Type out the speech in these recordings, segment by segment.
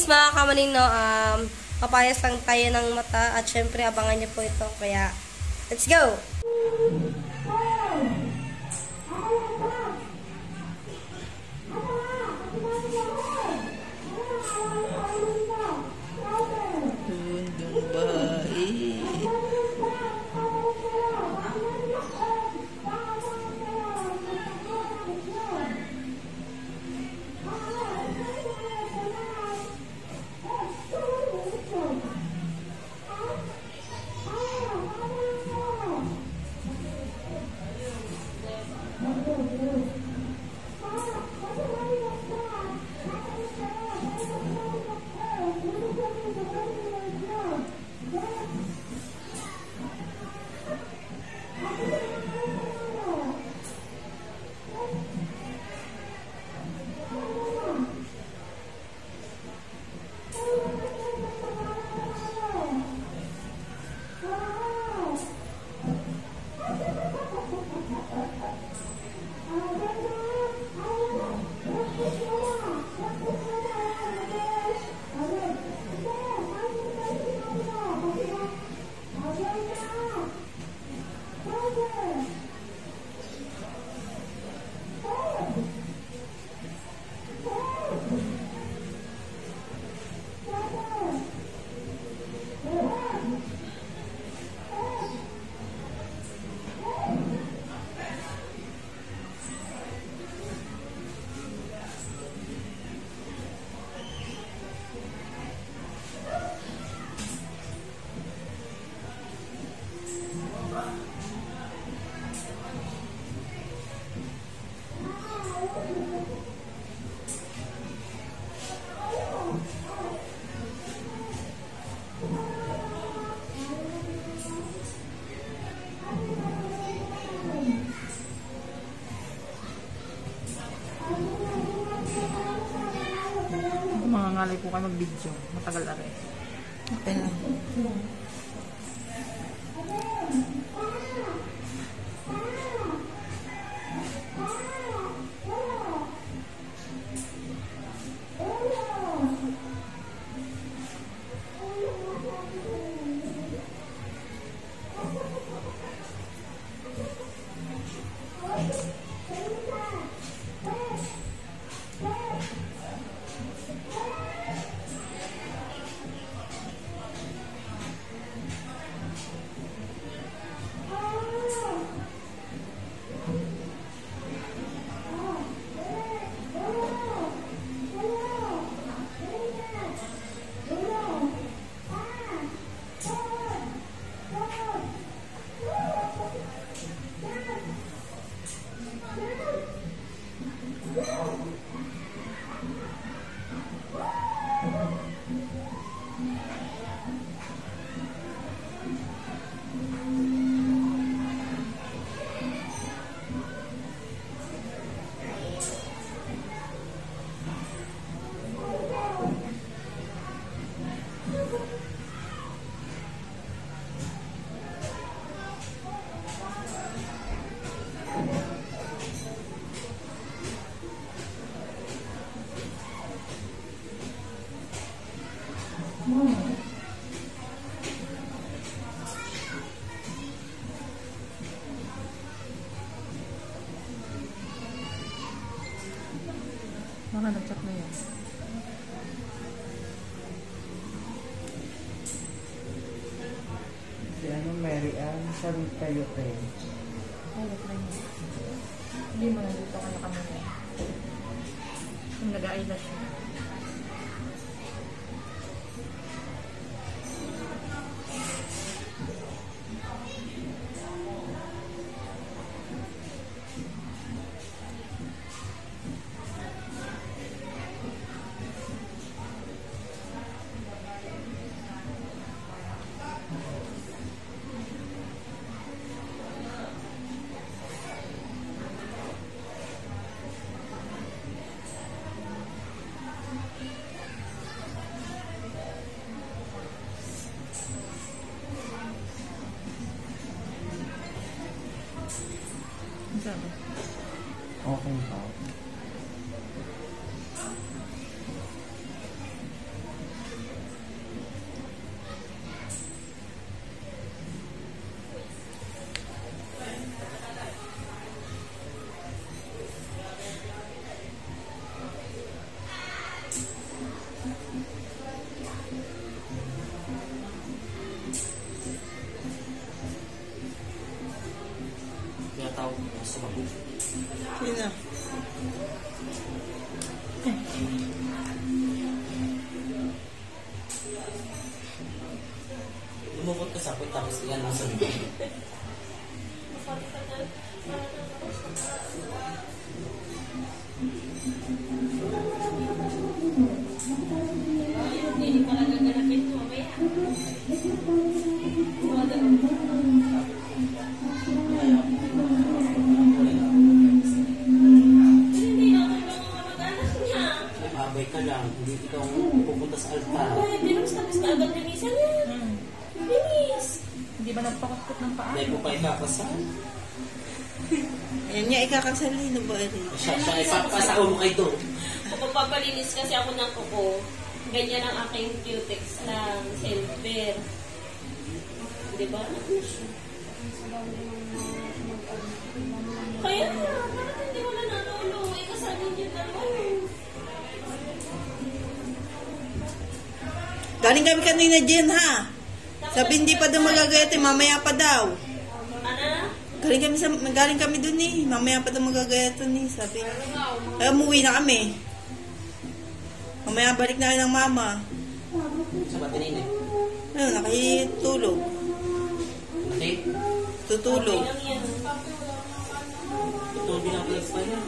Anyways, mga kamanino, papayas lang tayo ng mata at syempre abangan niyo po ito. Kaya, let's go! Mangangalay po kayo mag-video. Matagal na rin. Okay lang. Mga nag-chat na yan. Si Mary Ann, sabi kayo kayo. Ay, wait lang yun. Hindi mo nandito ka na kami na. Yung nag-eyelash siya. Sabi? Okay pa. Gusto ko. Sino? Lumukot ka sa apoy tapos iyan ang sabi ko. Abay ka lang, hindi ikaw pupunta sa altar. Hindi ba nagpakakot ng paa? Dahil mo pa ikakasal. Ayan niya, ikakasalino ba rin? Siya, ipapasao mo kayo doon. Kung magpapalinis kasi ako ng kuko, ganyan ang aking cutex ng silver. Di ba? Kaya nga, bakit hindi wala nanulong? Ikasabi niyo naman. Galing kami kanina dyan, ha? Sabi hindi pa daw magagayat eh, mamaya pa daw. Ano? Galing kami dun eh, mamaya pa daw magagayat dun eh, sabi. Kaya umuwi na kami. Mamaya balik na kayo ng mama. Sa batinin eh. Ayun, nakitulog. Okay? Tutulog. Lang yan. Ito bilang plus pa yan.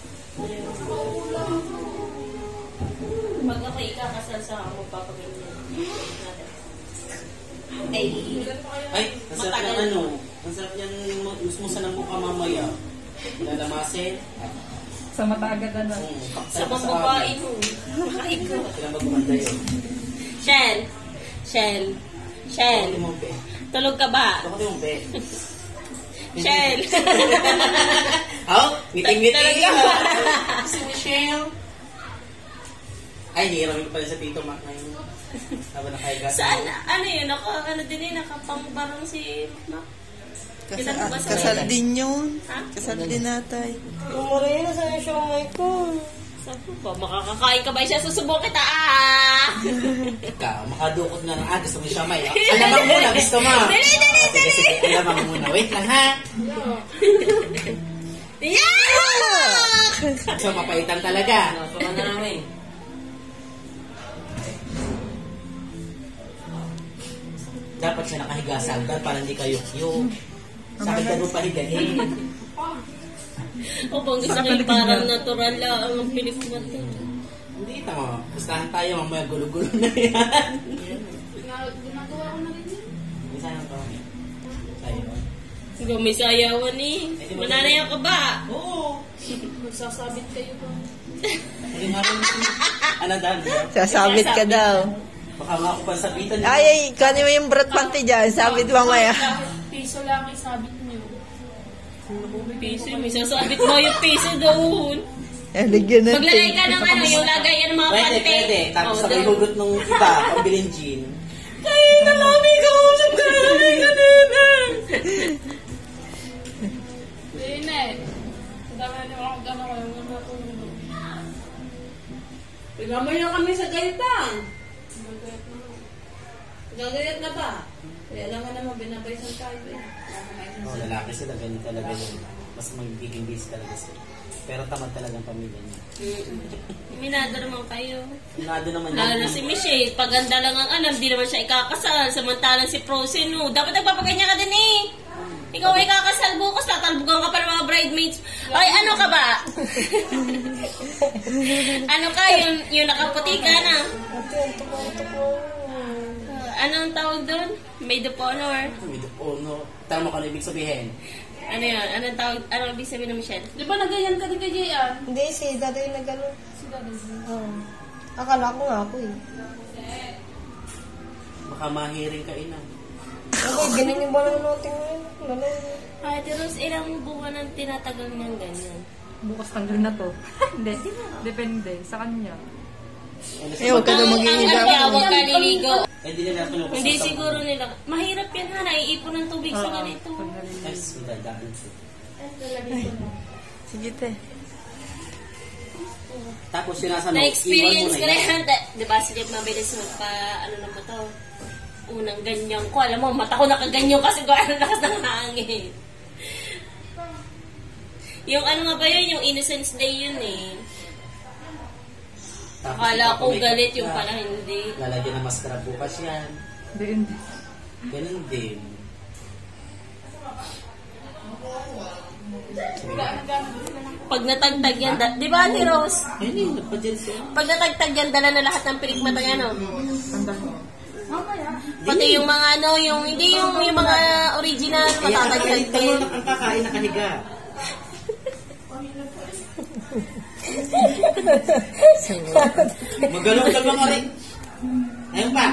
Pag ako ikakasal sa ako, magpapaganyan. Ay, Ay, ang sarap Matagal. yung ano. Ang sarap yan, musmusan ng mukha mamaya. Lalamasin. Sa mata agad na. sa mga babae mo. Makain ko. Kailan ba gumanda yun? Shell. Shell. Shell. Bakit mo, be? Tulog ka ba? Bakit mo, be? Shell. Oh, meeting-meeting. Talaga ba? Si Michelle. Ay, hihiramin ko pala sa Tito Mac na yun. Habang nakahiga. Saan? Ano yun? Ano din yun? Nakapangbarang si Mac. Kasal din yun. Ha? Kasal din natay. Morena, saan yung siomay ko? Sabi ko, makakakain ka ba siya? Susubok kita, ah! Ikaw, makadukot na ng gusto mo siya may. Alamang muna, gusto mo. Sige, sige, alamang muna. Wait lang, ha? Yeah! So, mapaitan talaga. Baka na namin. Dapat siya nakahiga sa altar para hindi kayo yung sakit na mo pahigahin. O bang gusto ko yung parang natural lang ang pilik mo ito. Hindi, tama. Pustahan tayo, mamaya gulo-gulo na yan. Ginagawa ko na rin yun. Minsan ang kami. Sa'yo. Sige, may sayawan eh. Mananayaw ka ba? Oo. Magsasabit kayo ba? Hindi nga rin. Ano dahil? Sasabit ka daw. Baka nga ako pansabitan. Ay, kanin mo yung brat panty dyan. Sabit mamaya. Kahit piso lang isabit niyo. Piso, may sasabit mo yung piso doon. Ligyan na. Maglalagay ka ng ano, yung lagayan ng mga Pwede, pante. pwede. Tapos Oh, sabay doon. hugot nung iba, pambilin gin. Kaya na namin kausap ka namin kanina. Hindi na eh. Dami na ako gano'n kayo. Mga natulog. Pinamay na kami sa gaitan. Gagayat na ba? Kaya lang nga naman, binabaysan tayo eh. Oh, lalaki sila, ganun talaga yun. Mas magiging busy talaga sila. Pero tamad talagang pamilya niya. Minado naman kayo. Nado naman Lalo na si Michelle, paganda lang ang alam, di naman siya ikakasal. Samantalang si Frozen, no. Dapat nagpapaganya ka din eh. Ikaw ay kakasal bukas, tatalbugan ka pa ng mga bridesmaids. Ay, ano ka ba? Ano ka, yung nakaputi ka na? Anong tawag doon? Maid of honor. Oh, no. Tama ka na ibig sabihin. Ano yan? Anong tawag? Anong ibig sabihin ng Michelle? Di ba nagayan ka din kay Jayan? Hindi, si dati yung nagano. Si Daddy. Oo. Akala ko nga ako eh. Baka mahiring ka ina. Okay, ganun yung balang noting mo yun. Wala yun. Ate Rose, ilang buwan ang tinatagal niyang ganyan? Bukas tanggal na to. Hindi. Depende. Sa kanya. Eh, huwag ka daw Ang mag-iigaw. huwag ka niligo. Eh, di nila kinukusap. Hindi siguro nila. Mahirap yan ha, naiipon ng tubig sa ganito. Yes, madadaan siya. Sige, te. Tapos sinasano, Na-experience ko iwan mo na yan. yan. Diba si Jeff mabilis magpa, ano na ba to? Unang ganyan ko. Alam mo, mata ko nakaganyan kasi gawa ng lakas ng hangin. Yung ano nga ba yun? Yung Innocence Day yun eh. Tapos Akala ko ipapamake galit up yung ka. pala hindi. Lalagyan ng maskara bukas yan. Hindi. Ganun din. Pag natagtag yan, di ba Ate Rose? Ayun yun, nagpa-gel siya. Pag natagtag yan, dala na lahat ng pilikmata yan, no? Tandaan mo. Pati yung mga ano, yung, hindi yung mga original, Kaya ang matatagtag kakalita mo, din. ang kakain nakahiga. Magalong ka mga rin. Ayun pa.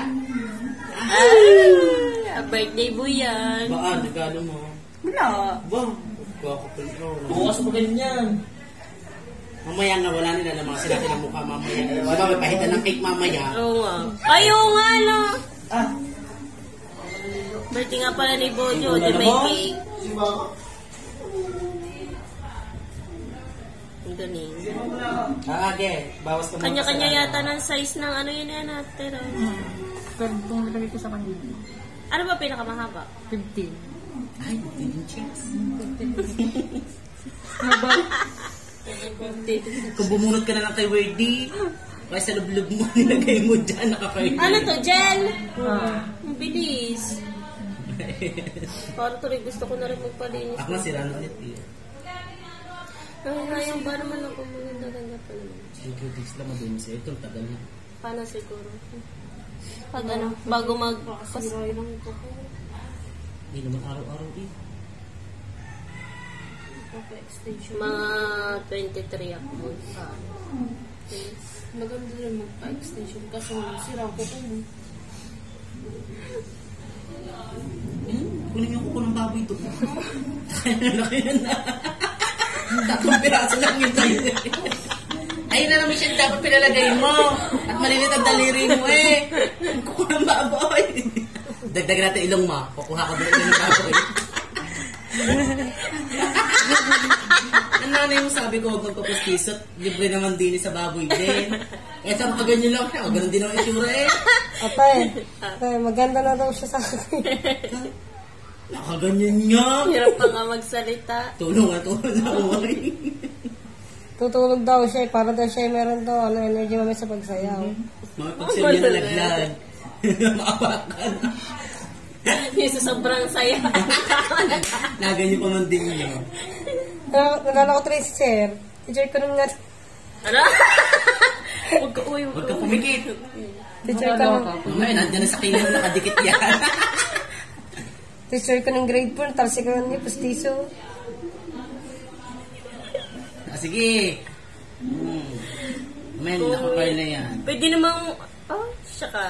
Birthday boy yan. Baan, regalo mo. Wala. Ba, kakapal ko. Bukas pa ganyan. Mamaya nga, wala nila namang sila ng mukha mamaya. Diba, may pahitan ng cake mamaya. Oo nga. Ay, oo nga, no. Ah, Birthday nga pala ni Bojo, Ikaw di na may naman? cake. Ang galing. age, bawas ka muna. Kanya-kanya sa yata ng size ng ano yun yan, Ate Rose. Pero itong nilagay ko sa kanila. Ano ba pinakamahaba? 15. Ay, 15 inches. Kung bumunot ka na lang kay Wordy, kaya sa lublub mo, nilagay mo dyan, nakakain. Ano to, gel? Ah. Ang bilis. Parang tuloy gusto ko na rin magpalinis. Ako na sila ulit eh. Nangangayang ba naman ako maganda-ganda pa naman. Sige, this lang mabini sa'yo. Ito, tagal na. Paano siguro? Pag ano, bago mag... Kasirain lang ito ko. Hindi naman araw-araw eh. Papa-extension. Mga 23 ako. Yes. Maganda rin magpa-extension kasi sira ko ko mo. Kunin yung kuko ng baboy ito. Laki na. Tatlong piraso lang yun tayo. Ayun na naman siya dapat pinalagay mo. At malilit ang daliri mo eh. Kuko ng baboy. Dagdag natin ilong mo. Kukuha ka doon ilong ng baboy. Ang nanay mo sabi ko, huwag magpapastiso. Libre naman din sa baboy din. Eh, sa mga ganyan lang siya. Ganun din ang itsura eh. Atay, maganda na daw siya sa akin. Nakaganyan niya. Hirap pa nga magsalita. Tulong na uwari. Tutulog daw siya, para daw siya meron daw energy mamaya sa pagsayaw. Mga pagsabi na laglag. Maapakan. Yung sa sobrang saya. Naganyan pa man din niya. Nalala ko trace sir. Teacher ko nung Ano? Huwag ka, uy. Huwag ka pumikit. teacher ko nung Mamaya, nandiyan na sa kilay mo nakadikit yan. teacher ko nung grade 4, talsik ko niya, pastiso. Ah, sige. Mamaya, nakakaya na yan. Pwede namang... Oh, siya ka.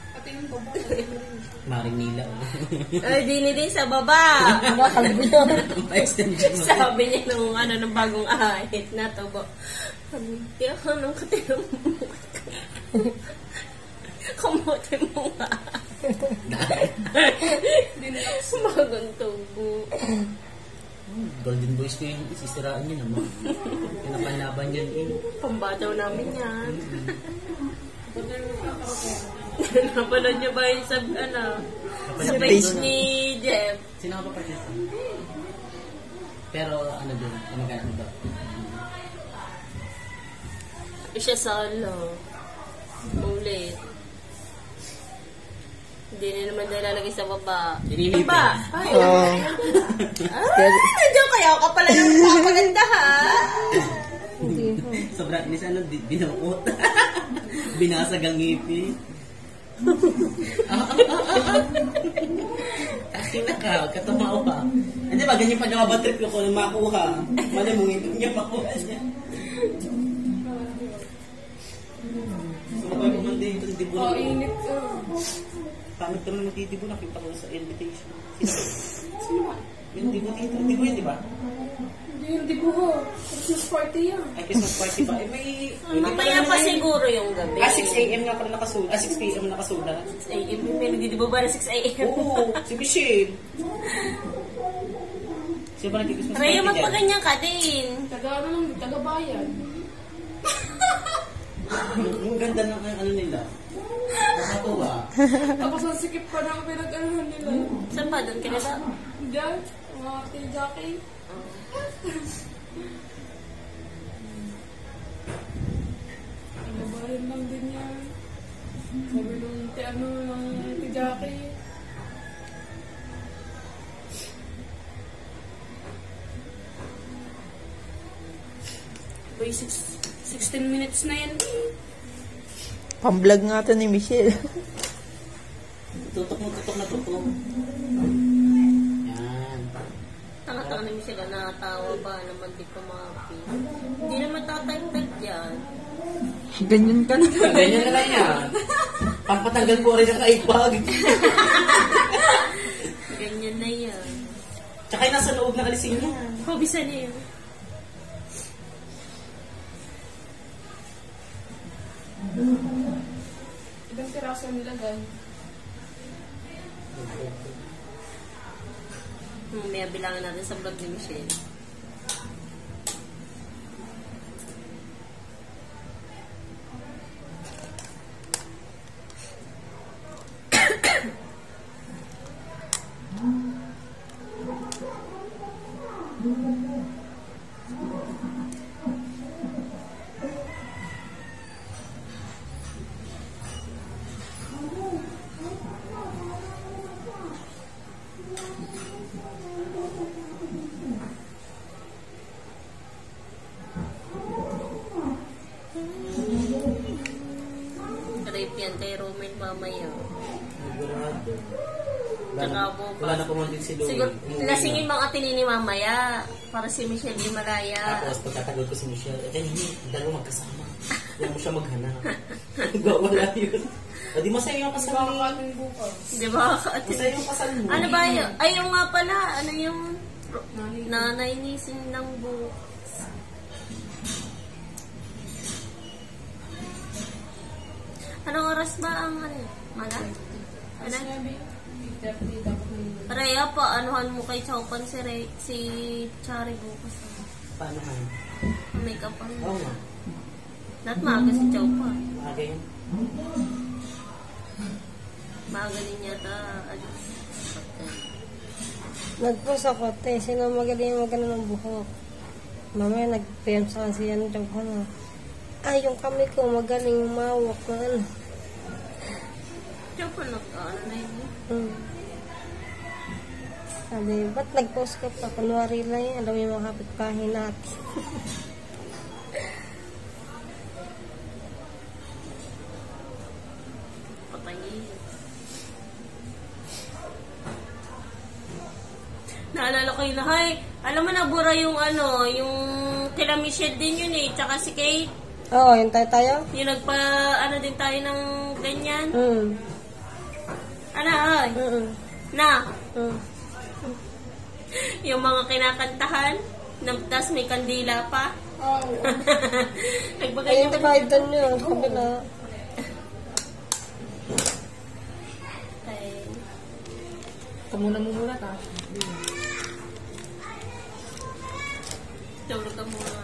Maring nila. Ay, din sa baba. Nakalbo yun. Pa-extension mo. Sabi niya nung ano, nung bagong ahit na to. Kaya ka nung katinong mo. Kamote mo nga. Bagong tubo. Golden Boys ko yung isisiraan niya naman. Pinapanlaban yan eh. Pambataw namin yan. Napanood niyo ba yung sa, ano, sa page ni Jeff? Sino ka pa partner? Pero ano doon? Kamagana ba? Siya solo. Ulit. Hindi na naman dahil lalagay sa baba. Inilipin. Ba? Diyan kaya ako pala ng maganda ha. Sobrang inis ano, binukot. Binasag ang ngipin. Akin na ka, huwag ka tumawa. Hindi ba, ganyan pa nga ba trip ko kung makuha. Mali mo ngipin niya makuha niya. Sumabay ko man din ito, hindi po. Init ka. Pangit ka naman titibo, nakita ko sa invitation. Sino ba? Yung hindi ko yun, di ba? Hindi yung dibuho. Christmas party yan. Ay, Christmas party ba? Eh, may... Mamaya pa siguro yung gabi. 6 a.m. nga pala nakasulat. 6 p.m. nakasulat. 6 a.m. May nagdidibo ba na 6 a.m.? Oo, si Michelle. Siya ba nag-Christmas party Rhea, dyan? magpaganyan ka din. Taga ano lang, taga bayan. Ang ganda ng ano nila. Nakatuwa. Tapos ang sikip pa ng pinag-anuhan nila. Saan ba? Doon ka na ba? Diyan, mga Jackie. Nabahin lang din yan. Sabi nung ti Jackie. Boy, 16 minutes na yan. Pang-vlog nga to ni Michelle. Tutok mo, tutok na tutok. Yan. Tanga-tanga namin sila, nakatawa ba naman di kumapi. Hindi naman tatype-type yan. Ganyan ka na. Ganyan na lang yan. Pampatanggal ko rin ang kaibag. Ganyan na yan. Tsaka yung nasa loob na kalising yan. Pabisan niya yun. Ibang piraso nilagay. May bilangan natin sa vlog ni Michelle. Rape yan kay Roman mamaya. Sigurado. Tsaka bukas. Wala na pumuntik si Louie. Siguro, lasingin mga tinini mamaya para si Michelle di malaya. Tapos pagkatagal ko si Michelle, hindi, dalawa magkasama. Huwag mo siya maghanap. Wala yun. O di masaya yung kasal ni... Baka bukas. Di ba? Masaya yung kasal mo. Ano ba yun? Ay, yung nga pala. Ano yung nanay ni Sinang bukas? Anong oras ba ang ano? Mala? Ano? Sabi, 30 dapat may Rhea pa, anuhan mo kay Chowpan si Chari bukas. Paano man? Make up ang... Oo nga. Not maaga si Chowpan. Maaga yun. Maaga din yata. Nag-post ako, te. Sino magaling magano ng buhok? Mamaya nag-PM sa kasi yan ng ano. Ay, yung kami ko magaling umawak na ano. Chowpan ano na yun? Sabi, ba't nag-post ka pa? Kunwari lang yan. Alam mo yung mga kapitbahay natin. Patayin. Naalala ko yun, hay, alam mo nabura yung ano, yung kila Michelle din yun eh, tsaka si Kate. Oo, yung tayo? Yung nagpa, ano din tayo ng ganyan. Ano, ay? Na? Yung mga kinakantahan, tapos may kandila pa. Nagbagay Ayun, divide doon yun. Kabila. Ay. Kamuna mo muna ta. Tulog ka muna.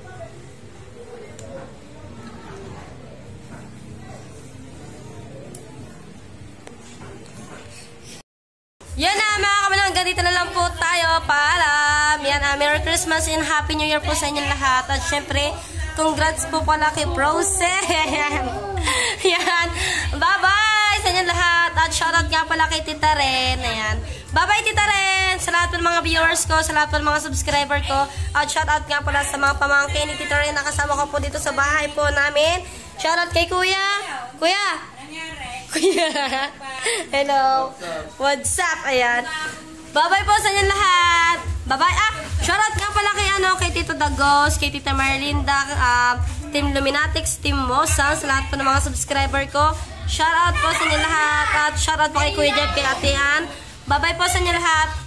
Yan na mga kabalang, ganito na lang po tayo. Paalam. Yan, Merry Christmas and Happy New Year po sa inyong lahat. At syempre, congrats po pala kay Frozen. Yan. Bye-bye sa inyong lahat. At shoutout nga pala kay Tita Ren. Ayan. Bye-bye Tita Ren. Sa lahat po ng mga viewers ko, sa lahat po ng mga subscriber ko. At shoutout nga pala sa mga pamangkin ni Tita Ren na kasama ko po dito sa bahay po namin. Shoutout kay Kuya. Kuya. Kuya. Hello. What's up? Ayan. Bye-bye po sa inyo lahat. Bye-bye. Shoutout nga pala kay, kay Tito Dagos, kay Tita Marlinda, Team Luminatics, Team Mosang, sa lahat po ng mga subscriber ko. Shoutout po sa inyo lahat. At shoutout po kay Kuya Jeff, kay Ate Ann. Bye-bye po sa inyo lahat.